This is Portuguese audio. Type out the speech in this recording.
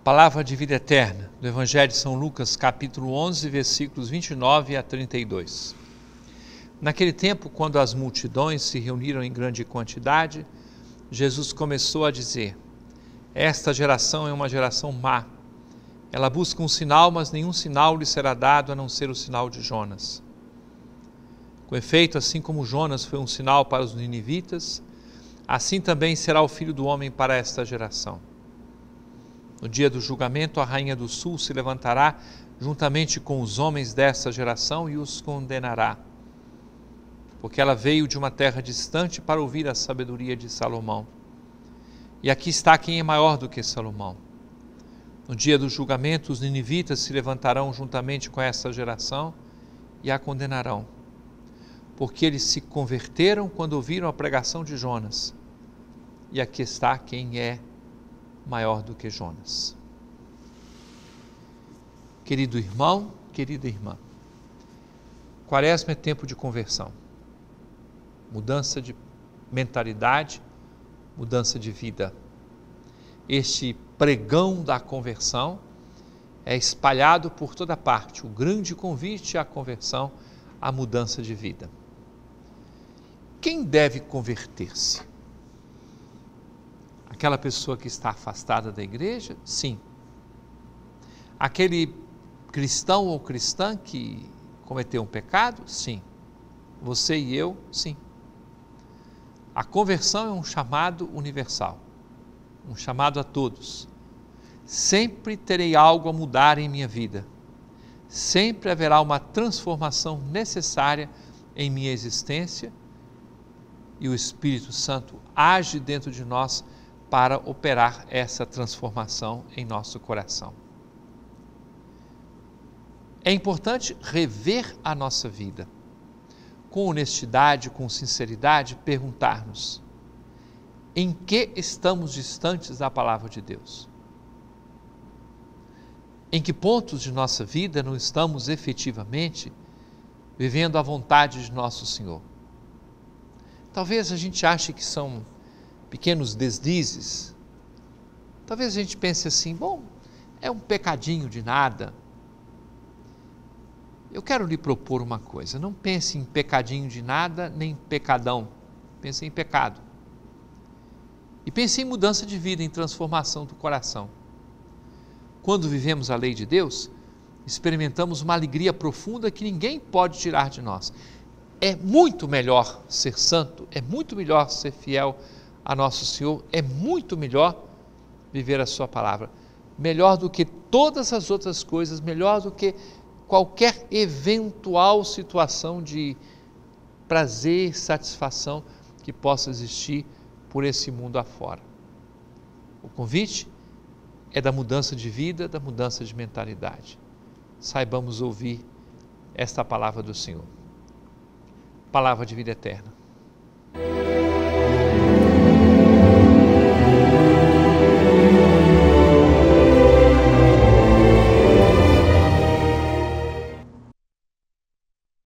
Palavra de vida eterna, do Evangelho de São Lucas, capítulo 11, versículos 29 a 32. Naquele tempo, quando as multidões se reuniram em grande quantidade, Jesus começou a dizer: esta geração é uma geração má. Ela busca um sinal, mas nenhum sinal lhe será dado a não ser o sinal de Jonas. Com efeito, assim como Jonas foi um sinal para os ninivitas, assim também será o Filho do Homem para esta geração. No dia do julgamento, a rainha do sul se levantará juntamente com os homens desta geração e os condenará, porque ela veio de uma terra distante para ouvir a sabedoria de Salomão. E aqui está quem é maior do que Salomão. No dia do julgamento, os ninivitas se levantarão juntamente com esta geração e a condenarão, porque eles se converteram quando ouviram a pregação de Jonas. E aqui está quem é maior do que Jonas. Querido irmão, querida irmã, Quaresma é tempo de conversão, mudança de mentalidade, mudança de vida. Este pregão da conversão é espalhado por toda parte, o grande convite à conversão, à mudança de vida. Quem deve converter-se? Aquela pessoa que está afastada da igreja? Sim. Aquele cristão ou cristã que cometeu um pecado? Sim. Você e eu? Sim. A conversão é um chamado universal, um chamado a todos. Sempre terei algo a mudar em minha vida. Sempre haverá uma transformação necessária em minha existência e o Espírito Santo age dentro de nós para operar essa transformação em nosso coração. É importante rever a nossa vida, com honestidade, com sinceridade, perguntar-nos: em que estamos distantes da palavra de Deus? Em que pontos de nossa vida não estamos efetivamente vivendo a vontade de nosso Senhor? Talvez a gente ache que são pequenos deslizes. Talvez a gente pense assim: bom, é um pecadinho de nada. Eu quero lhe propor uma coisa: não pense em pecadinho de nada, nem pecadão. Pense em pecado. E pense em mudança de vida, em transformação do coração. Quando vivemos a lei de Deus, experimentamos uma alegria profunda que ninguém pode tirar de nós. É muito melhor ser santo, é muito melhor ser fiel a nosso Senhor, é muito melhor viver a sua palavra, melhor do que todas as outras coisas, melhor do que qualquer eventual situação de prazer, satisfação que possa existir por esse mundo afora. O convite é da mudança de vida, da mudança de mentalidade. Saibamos ouvir esta palavra do Senhor. Palavra de vida eterna.